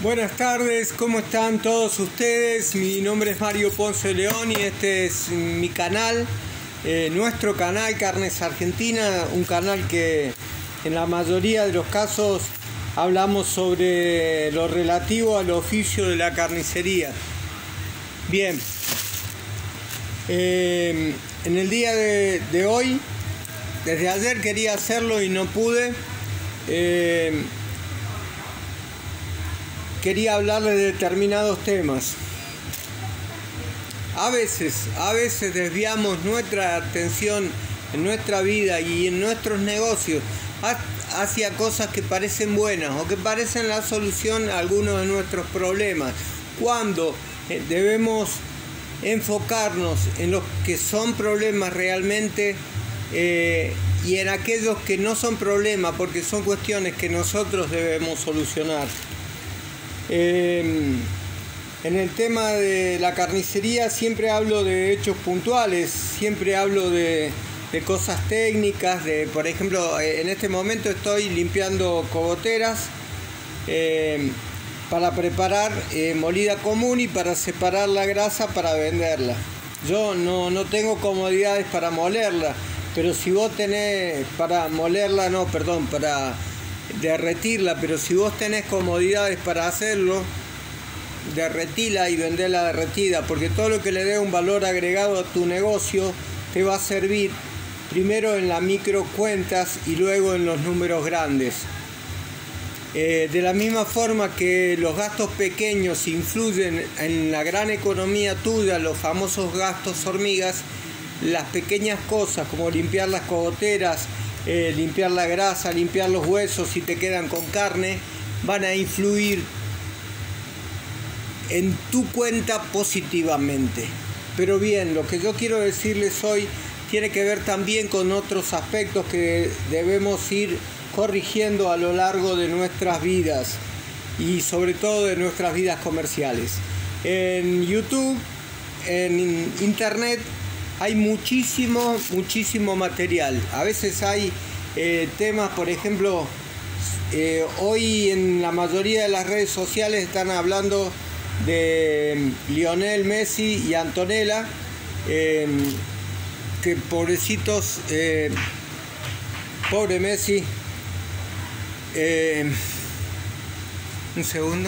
Buenas tardes, ¿cómo están todos ustedes? Mi nombre es Mario Ponce León y este es mi canal, nuestro canal Carnes Argentina, un canal que en la mayoría de los casos hablamos sobre lo relativo al oficio de la carnicería. Bien, en el día de hoy, desde ayer quería hacerlo y no pude. Quería hablarle de determinados temas. A veces desviamos nuestra atención en nuestra vida y en nuestros negocios hacia cosas que parecen buenas o que parecen la solución a algunos de nuestros problemas, cuando debemos enfocarnos en los que son problemas realmente y en aquellos que no son problemas, porque son cuestiones que nosotros debemos solucionar. En el tema de la carnicería siempre hablo de hechos puntuales, siempre hablo de cosas técnicas, por ejemplo, en este momento estoy limpiando cogoteras para preparar molida común y para separar la grasa para venderla. Yo no tengo comodidades para molerla, pero si vos tenés para derretirla, pero si vos tenés comodidades para hacerlo, derretila y vendela derretida, porque todo lo que le dé un valor agregado a tu negocio te va a servir primero en las microcuentas y luego en los números grandes. De la misma forma que los gastos pequeños influyen en la gran economía tuya, los famosos gastos hormigas, las pequeñas cosas como limpiar las cogoteras, limpiar la grasa, limpiar los huesos si te quedan con carne, van a influir en tu cuenta positivamente. Pero bien, lo que yo quiero decirles hoy tiene que ver también con otros aspectos que debemos ir corrigiendo a lo largo de nuestras vidas y sobre todo de nuestras vidas comerciales. En YouTube, en Internet, hay muchísimo material. A veces hay temas, por ejemplo, hoy en la mayoría de las redes sociales están hablando de Lionel Messi y Antonella, que pobrecitos, pobre Messi. Un segundo.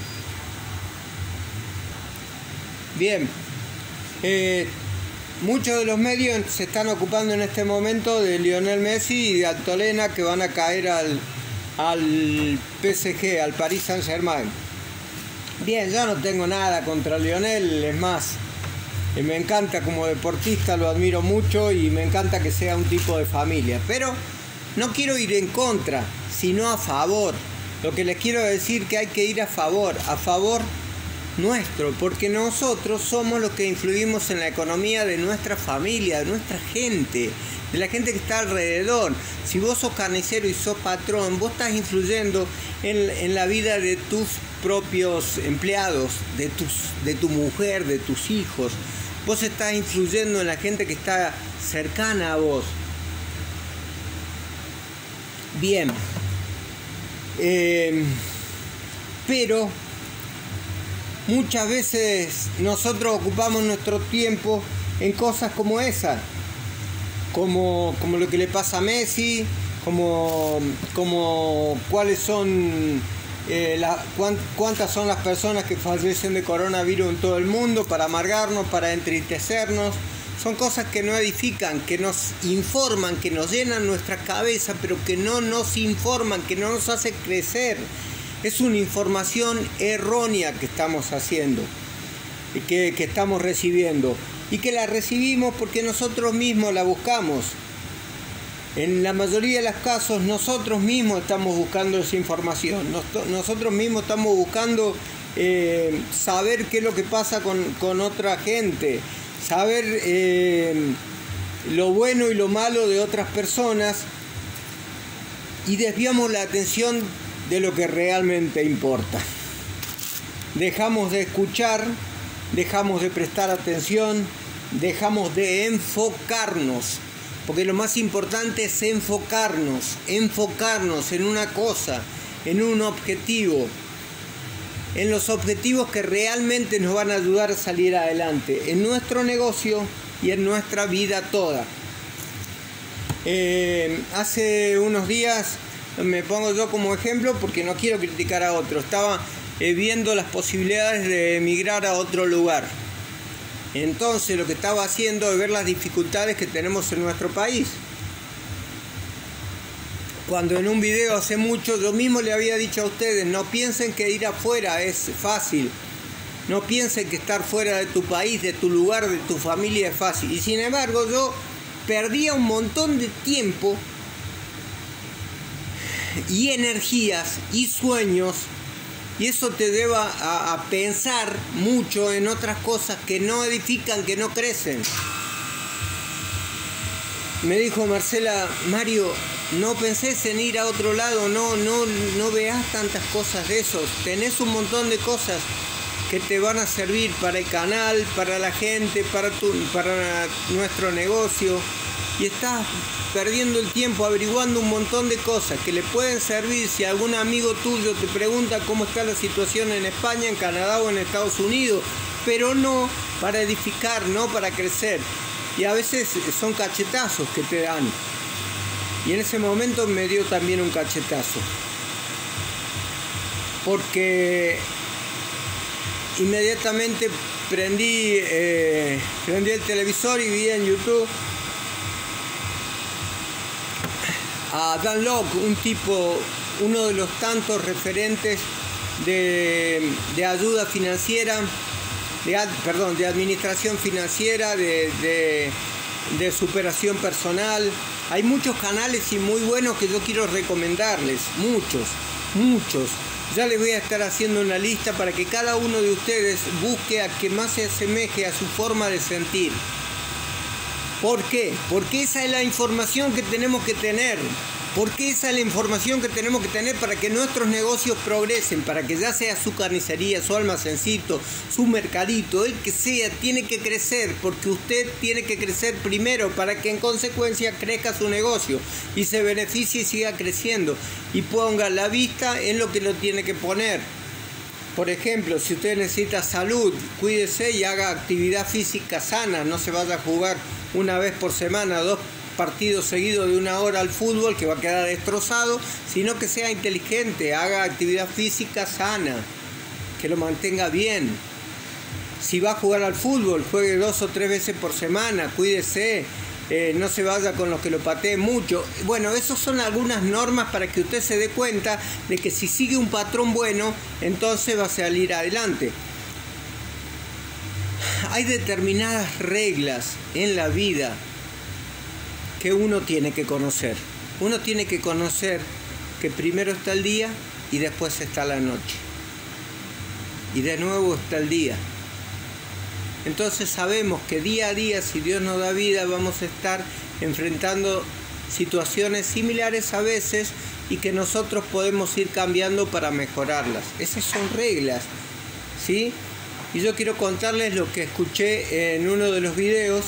Bien. Muchos de los medios se están ocupando en este momento de Lionel Messi y de Antonella, que van a caer al PSG, al Paris Saint-Germain. Bien, yo no tengo nada contra Lionel, es más, me encanta como deportista, lo admiro mucho y me encanta que sea un tipo de familia. Pero no quiero ir en contra, sino a favor. Lo que les quiero decir que hay que ir a favor nuestro, porque nosotros somos los que influimos en la economía de nuestra familia, de nuestra gente, de la gente que está alrededor. Si vos sos carnicero y sos patrón, vos estás influyendo en la vida de tus propios empleados, de tu mujer, de tus hijos. Vos estás influyendo en la gente que está cercana a vos. Bien, pero muchas veces nosotros ocupamos nuestro tiempo en cosas como esa, como lo que le pasa a Messi, como cuáles son, cuántas son las personas que fallecen de coronavirus en todo el mundo, para amargarnos, para entristecernos. Son cosas que no edifican, que nos informan, que nos llenan nuestra cabeza, pero que no nos informan, que no nos hace crecer. Es una información errónea que estamos haciendo, que estamos recibiendo, y que la recibimos porque nosotros mismos la buscamos. En la mayoría de los casos nosotros mismos estamos buscando esa información, nosotros mismos estamos buscando saber qué es lo que pasa con otra gente, saber lo bueno y lo malo de otras personas, y desviamos la atención de lo que realmente importa. Dejamos de escuchar, dejamos de prestar atención, dejamos de enfocarnos, porque lo más importante es enfocarnos en una cosa, en un objetivo. en los objetivos que realmente nos van a ayudar a salir adelante, en nuestro negocio y en nuestra vida toda. Hace unos días, me pongo yo como ejemplo porque no quiero criticar a otros, estaba viendo las posibilidades de emigrar a otro lugar. Entonces lo que estaba haciendo es ver las dificultades que tenemos en nuestro país. Cuando en un video hace mucho yo mismo le había dicho a ustedes, no piensen que ir afuera es fácil. No piensen que estar fuera de tu país, de tu lugar, de tu familia es fácil. Y sin embargo yo perdía un montón de tiempo y energías y sueños. Y eso te lleva a pensar mucho en otras cosas que no edifican, que no crecen. Me dijo Marcela, Mario, no pensés en ir a otro lado, no veas tantas cosas de eso. Tenés un montón de cosas que te van a servir para el canal, para la gente, para nuestro negocio. Y estás perdiendo el tiempo averiguando un montón de cosas que le pueden servir si algún amigo tuyo te pregunta cómo está la situación en España, en Canadá o en Estados Unidos, pero no para edificar, no para crecer. Y a veces son cachetazos que te dan. Y en ese momento me dio también un cachetazo. Porque inmediatamente prendí el televisor y vi en YouTube a Dan Lok, uno de los tantos referentes de ayuda financiera, de administración financiera, de superación personal. Hay muchos canales y muy buenos que yo quiero recomendarles, muchos. Ya les voy a estar haciendo una lista para que cada uno de ustedes busque a que más se asemeje a su forma de sentir. ¿Por qué? Porque esa es la información que tenemos que tener. Porque esa es la información que tenemos que tener para que nuestros negocios progresen, para que ya sea su carnicería, su almacencito, su mercadito, el que sea, tiene que crecer, porque usted tiene que crecer primero para que en consecuencia crezca su negocio y se beneficie y siga creciendo y ponga la vista en lo que lo tiene que poner. Por ejemplo, si usted necesita salud, cuídese y haga actividad física sana, no se vaya a jugar una vez por semana, 2 partidos seguidos de 1 hora al fútbol que va a quedar destrozado, sino que sea inteligente, haga actividad física sana, que lo mantenga bien. Si va a jugar al fútbol, juegue 2 o 3 veces por semana, cuídese, no se vaya con los que lo pateen mucho. Bueno, esas son algunas normas para que usted se dé cuenta de que si sigue un patrón bueno, entonces va a salir adelante. Hay determinadas reglas en la vida que uno tiene que conocer. Uno tiene que conocer que primero está el día y después está la noche. Y de nuevo está el día. Entonces sabemos que día a día, si Dios nos da vida, vamos a estar enfrentando situaciones similares a veces y que nosotros podemos ir cambiando para mejorarlas. Esas son reglas, ¿sí? Y yo quiero contarles lo que escuché en uno de los videos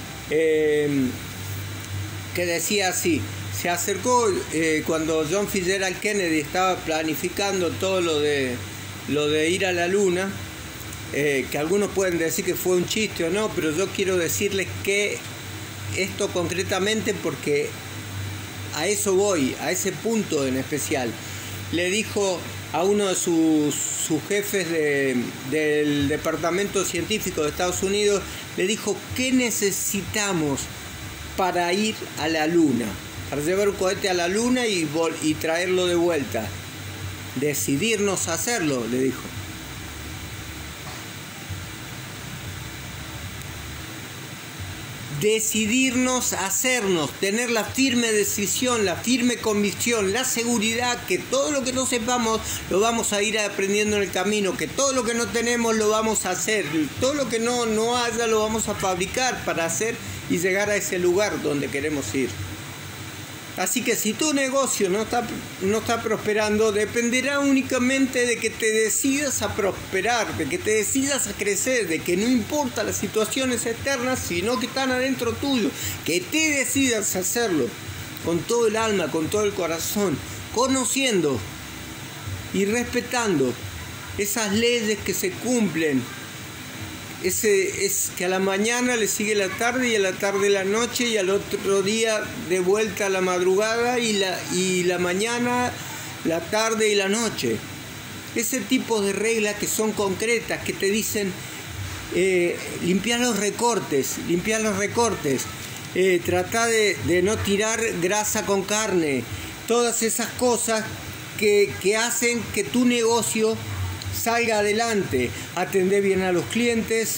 que decía así. Se acercó cuando John Fitzgerald Kennedy estaba planificando todo lo de ir a la luna, que algunos pueden decir que fue un chiste o no, pero yo quiero decirles que esto concretamente, porque a eso voy, a ese punto en especial. Le dijo a uno de sus jefes del Departamento Científico de Estados Unidos, le dijo, ¿qué necesitamos para ir a la luna? Para llevar un cohete a la luna y traerlo de vuelta. Decidirnos a hacerlo, le dijo. Decidirnos a hacernos, tener la firme decisión, la firme convicción, la seguridad que todo lo que no sepamos lo vamos a ir aprendiendo en el camino, que todo lo que no tenemos lo vamos a hacer, todo lo que no haya lo vamos a fabricar para hacer y llegar a ese lugar donde queremos ir. Así que si tu negocio no está prosperando, dependerá únicamente de que te decidas a prosperar, de que te decidas a crecer, de que no importa las situaciones externas, sino que están adentro tuyo, que te decidas a hacerlo con todo el alma, con todo el corazón, conociendo y respetando esas leyes que se cumplen. Es que a la mañana le sigue la tarde y a la tarde la noche y al otro día de vuelta a la madrugada y la mañana, la tarde y la noche. Ese tipo de reglas que son concretas, que te dicen limpiar los recortes, trata de no tirar grasa con carne, todas esas cosas que hacen que tu negocio salga adelante. Atendé bien a los clientes,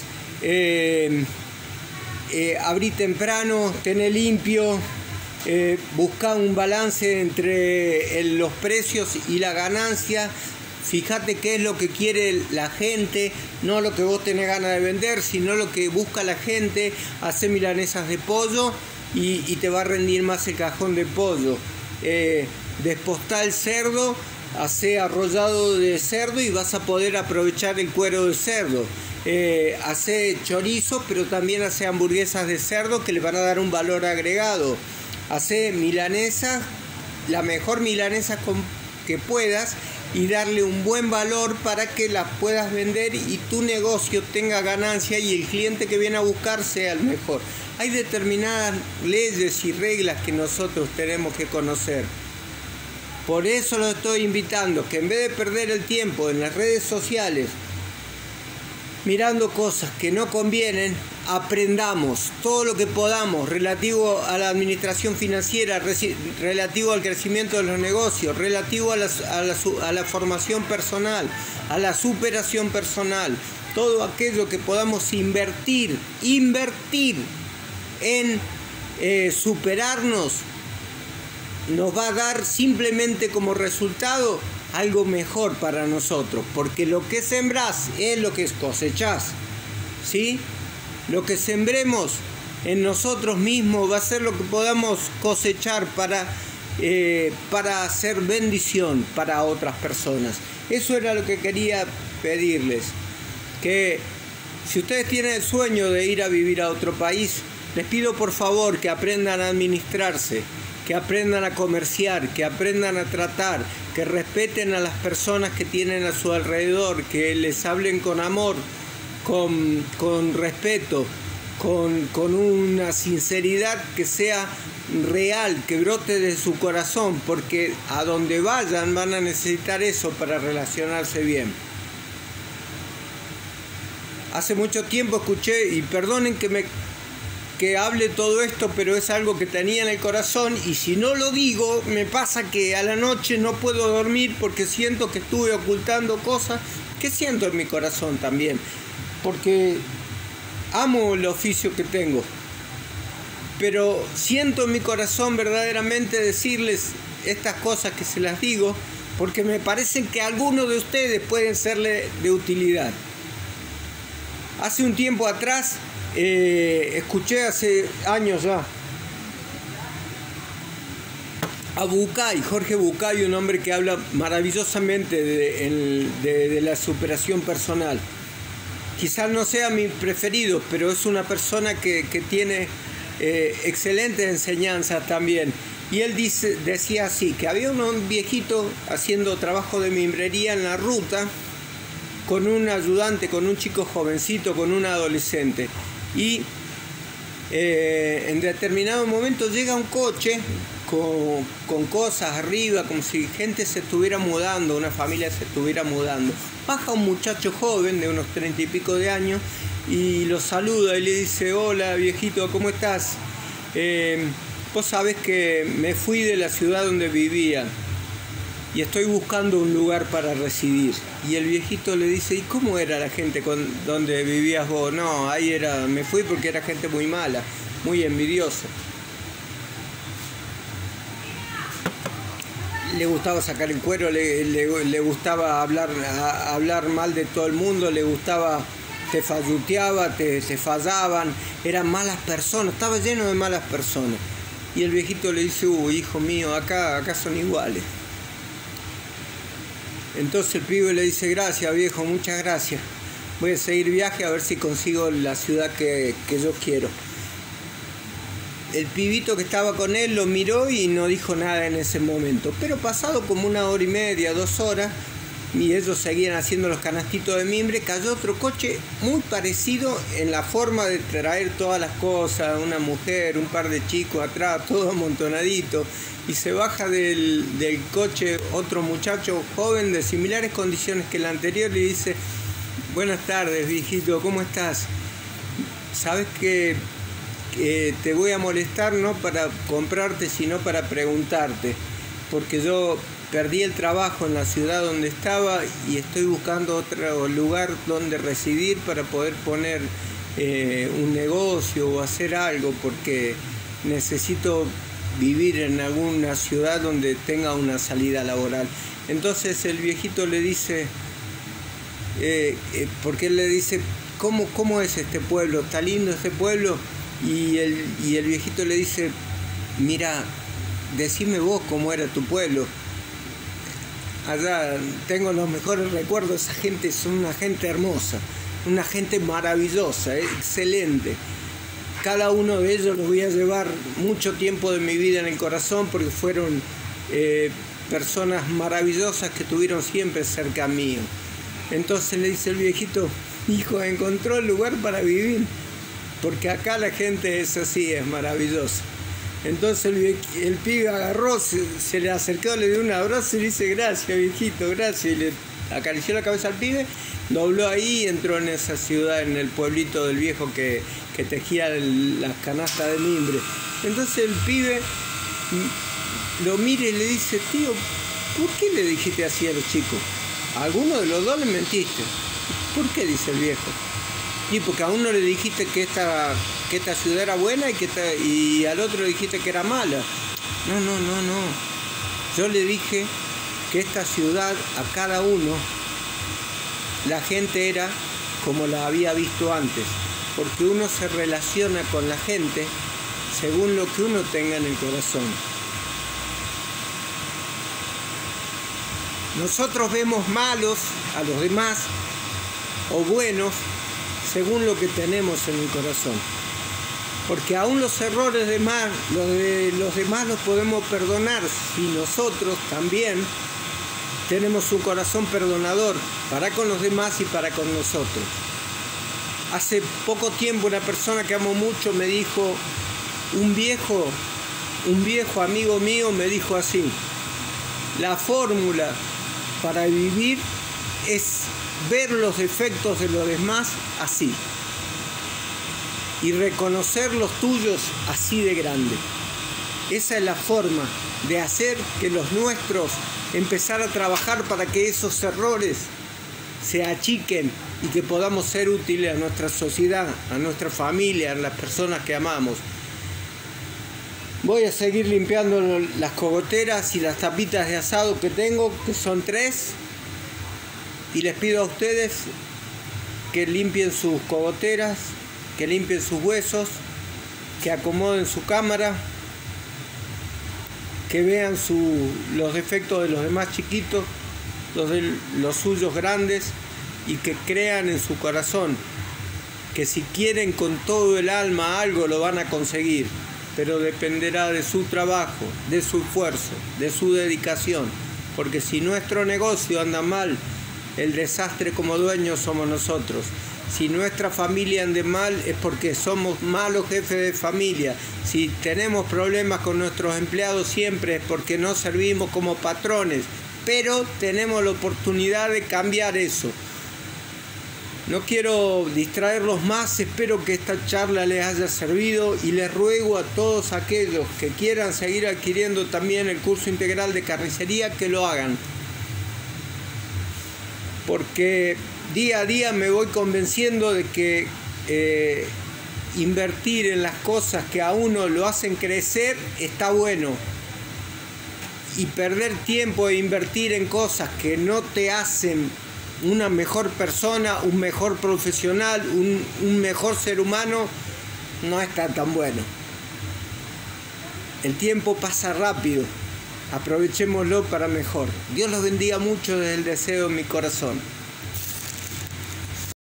abrí temprano, tené limpio, buscá un balance entre los precios y la ganancia. Fíjate qué es lo que quiere la gente, no lo que vos tenés ganas de vender, sino lo que busca la gente. Hacé milanesas de pollo y te va a rendir más el cajón de pollo. Despostá el cerdo, hacé arrollado de cerdo y vas a poder aprovechar el cuero de cerdo. Hacé chorizo, pero también hacé hamburguesas de cerdo que le van a dar un valor agregado. Hacé milanesas, la mejor milanesa que puedas, y darle un buen valor para que las puedas vender y tu negocio tenga ganancia y el cliente que viene a buscar sea el mejor. Hay determinadas leyes y reglas que nosotros tenemos que conocer. Por eso lo estoy invitando, que en vez de perder el tiempo en las redes sociales mirando cosas que no convienen, aprendamos todo lo que podamos relativo a la administración financiera, relativo al crecimiento de los negocios, relativo a la formación personal, a la superación personal, todo aquello que podamos invertir en superarnos, nos va a dar simplemente como resultado algo mejor para nosotros, porque lo que sembrás es lo que cosechás, ¿sí? Lo que sembremos en nosotros mismos va a ser lo que podamos cosechar para hacer bendición para otras personas. Eso era lo que quería pedirles, que si ustedes tienen el sueño de ir a vivir a otro país, les pido por favor que aprendan a administrarse, que aprendan a comerciar, que aprendan a tratar, que respeten a las personas que tienen a su alrededor, que les hablen con amor, con respeto, con una sinceridad que sea real, que brote de su corazón, porque a donde vayan van a necesitar eso para relacionarse bien. Hace mucho tiempo escuché, y perdonen que hable todo esto, pero es algo que tenía en el corazón, y si no lo digo, me pasa que a la noche no puedo dormir porque siento que estuve ocultando cosas que siento en mi corazón también, porque amo el oficio que tengo, pero siento en mi corazón verdaderamente decirles estas cosas que se las digo, porque me parecen que algunos de ustedes pueden serle de utilidad. Hace un tiempo atrás, escuché hace años ya a Bucay, Jorge Bucay, un hombre que habla maravillosamente de la superación personal. Quizás no sea mi preferido, pero es una persona que tiene excelente enseñanza también. Y él decía así, que había un viejito haciendo trabajo de mimbrería en la ruta con un ayudante, con un chico jovencito, con un adolescente. Y en determinado momento llega un coche con cosas arriba, como si gente se estuviera mudando, una familia se estuviera mudando. Baja un muchacho joven de unos 30 y pico de años y lo saluda y le dice: hola viejito, ¿cómo estás? Vos sabés que me fui de la ciudad donde vivía y estoy buscando un lugar para residir. Y el viejito le dice: ¿y cómo era la gente donde vivías vos? No, me fui porque era gente muy mala, muy envidiosa. Le gustaba sacar el cuero, le gustaba hablar mal de todo el mundo, le gustaba, te falluteaba, te fallaban, eran malas personas, estaba lleno de malas personas. Y el viejito le dice: hijo mío, acá son iguales. Entonces el pibe le dice: gracias viejo, muchas gracias, voy a seguir viaje a ver si consigo la ciudad que yo quiero. El pibito que estaba con él lo miró y no dijo nada en ese momento, pero pasado como 1 hora y media, 2 horas, y ellos seguían haciendo los canastitos de mimbre, cayó otro coche muy parecido en la forma de traer todas las cosas, una mujer, un par de chicos atrás, todo amontonadito, y se baja del coche otro muchacho joven de similares condiciones que el anterior y le dice: buenas tardes, viejito, ¿cómo estás? Sabes que te voy a molestar no para comprarte, sino para preguntarte, porque yo perdí el trabajo en la ciudad donde estaba y estoy buscando otro lugar donde residir para poder poner un negocio o hacer algo, porque necesito vivir en alguna ciudad donde tenga una salida laboral. Entonces el viejito le dice, porque él le dice: ¿Cómo es este pueblo? ¿Está lindo este pueblo? Y el viejito le dice: mira, decime vos cómo era tu pueblo. Allá tengo los mejores recuerdos, esa gente son una gente hermosa, una gente maravillosa, excelente. Cada uno de ellos los voy a llevar mucho tiempo de mi vida en el corazón, porque fueron personas maravillosas que estuvieron siempre cerca mío. Entonces le dice el viejito: hijo, encontró el lugar para vivir, porque acá la gente es así, es maravillosa. Entonces el pibe agarró, se le acercó, le dio un abrazo y le dice: gracias, viejito, gracias. Y le acarició la cabeza al pibe, dobló ahí y entró en esa ciudad, en el pueblito del viejo que tejía las canastas de mimbre. Entonces el pibe lo mira y le dice: tío, ¿por qué le dijiste así a los chicos? A alguno de los dos le mentiste. ¿Por qué? Dice el viejo. Y porque a uno le dijiste que esta ciudad era buena y al otro le dijiste que era mala. No. Yo le dije que esta ciudad, a cada uno, la gente era como la había visto antes. Porque uno se relaciona con la gente según lo que uno tenga en el corazón. Nosotros vemos malos a los demás o buenos según lo que tenemos en el corazón. Porque aún los errores de los demás los podemos perdonar si nosotros también tenemos un corazón perdonador para con los demás y para con nosotros. Hace poco tiempo una persona que amo mucho me dijo, un viejo amigo mío me dijo así: la fórmula para vivir es ver los defectos de los demás así y reconocer los tuyos así de grande. Esa es la forma de hacer que los nuestros, empezar a trabajar para que esos errores se achiquen y que podamos ser útiles a nuestra sociedad, a nuestra familia, a las personas que amamos. Voy a seguir limpiando las cogoteras y las tapitas de asado que tengo, que son 3. Y les pido a ustedes que limpien sus cogoteras, que limpien sus huesos, que acomoden su cámara, que vean los defectos de los demás chiquitos, los suyos grandes, y que crean en su corazón que si quieren con todo el alma algo lo van a conseguir, pero dependerá de su trabajo, de su esfuerzo, de su dedicación, porque si nuestro negocio anda mal, el desastre como dueños somos nosotros. Si nuestra familia anda mal es porque somos malos jefes de familia. Si tenemos problemas con nuestros empleados siempre es porque no servimos como patrones, pero tenemos la oportunidad de cambiar eso. No quiero distraerlos más, espero que esta charla les haya servido y les ruego a todos aquellos que quieran seguir adquiriendo también el curso integral de carnicería que lo hagan. Porque día a día me voy convenciendo de que invertir en las cosas que a uno lo hacen crecer está bueno. Y perder tiempo e invertir en cosas que no te hacen una mejor persona, un mejor profesional, un mejor ser humano, no está tan bueno. El tiempo pasa rápido, aprovechémoslo para mejor. Dios los bendiga mucho desde el deseo de mi corazón.